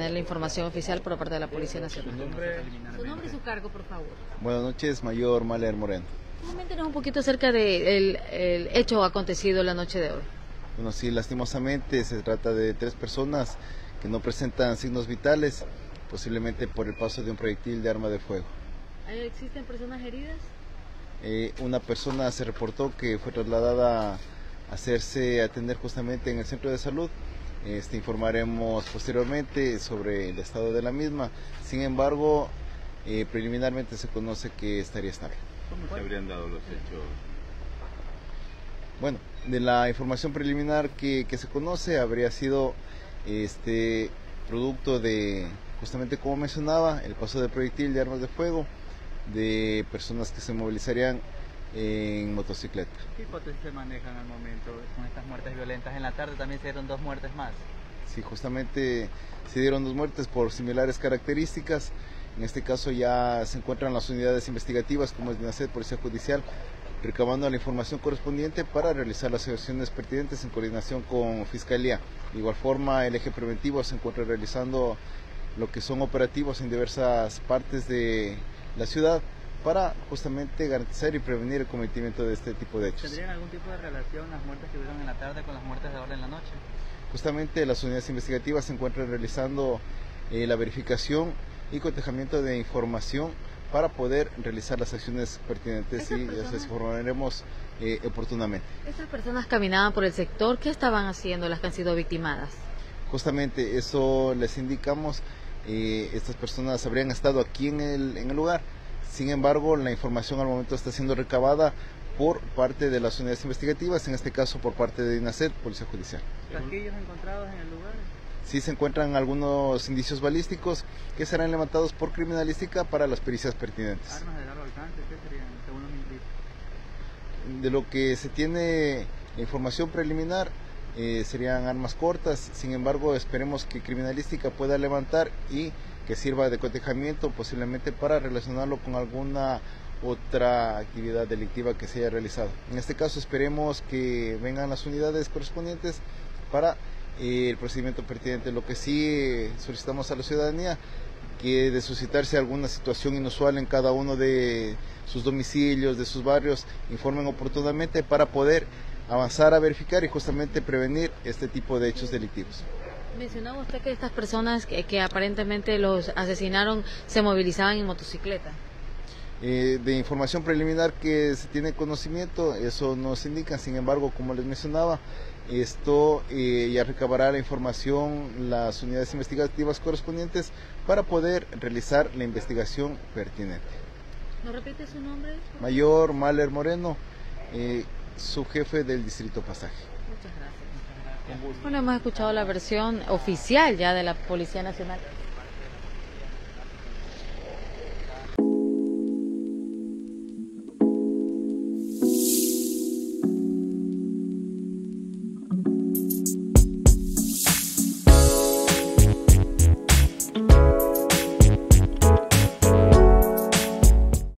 tener la información oficial por parte de la Policía Nacional. Su nombre y su cargo, por favor. Buenas noches, Mayor Maler Moreno. Coméntenos un poquito acerca del hecho acontecido la noche de hoy. Bueno, sí, lastimosamente se trata de 3 personas que no presentan signos vitales, posiblemente por el paso de un proyectil de arma de fuego. ¿Existen personas heridas? Una persona se reportó que fue trasladada a hacerse atender justamente en el centro de salud. Informaremos posteriormente sobre el estado de la misma. Sin embargo, preliminarmente se conoce que estaría estable. ¿Cómo se habrían dado los hechos? Bueno, de la información preliminar que se conoce, habría sido producto de, justamente como mencionaba, el paso de proyectil de armas de fuego, de personas que se movilizarían en motocicleta. ¿Qué hipótesis se manejan al momento con estas muertes violentas? En la tarde también se dieron 2 muertes más. Sí, justamente se dieron 2 muertes por similares características. En este caso ya se encuentran las unidades investigativas como es DINASED, Policía Judicial, recabando la información correspondiente para realizar las acciones pertinentes en coordinación con Fiscalía. De igual forma, el eje preventivo se encuentra realizando lo que son operativos en diversas partes de la ciudad para justamente garantizar y prevenir el cometimiento de este tipo de hechos. ¿Tendrían algún tipo de relación las muertes que hubieron en la tarde con las muertes de ahora en la noche? Justamente las unidades investigativas se encuentran realizando la verificación y cotejamiento de información para poder realizar las acciones pertinentes y las informaremos oportunamente. Estas personas caminaban por el sector, ¿qué estaban haciendo las que han sido victimadas? Justamente eso les indicamos, estas personas habrían estado aquí en el lugar. Sin embargo, la información al momento está siendo recabada por parte de las unidades investigativas, en este caso por parte de DINASED, Policía Judicial. ¿Casquillos encontrados en el lugar? Sí se encuentran algunos indicios balísticos que serán levantados por criminalística para las pericias pertinentes. ¿Armas de largo alcance? ¿Qué serían, según los indicios? De lo que se tiene información preliminar, serían armas cortas. Sin embargo, esperemos que criminalística pueda levantar y que sirva de cotejamiento posiblemente para relacionarlo con alguna otra actividad delictiva que se haya realizado. En este caso esperemos que vengan las unidades correspondientes para el procedimiento pertinente. Lo que sí solicitamos a la ciudadanía, que de suscitarse alguna situación inusual en cada uno de sus domicilios, de sus barrios, informen oportunamente para poder avanzar a verificar y justamente prevenir este tipo de hechos delictivos. Mencionaba usted que estas personas que aparentemente los asesinaron se movilizaban en motocicleta. De información preliminar que se tiene conocimiento, eso nos indica. Sin embargo, como les mencionaba, esto ya recabará la información las unidades investigativas correspondientes para poder realizar la investigación pertinente. ¿No repite su nombre? Mayor Maler Moreno, subjefe del Distrito Pasaje. Muchas gracias. Bueno, hemos escuchado la versión oficial ya de la Policía Nacional.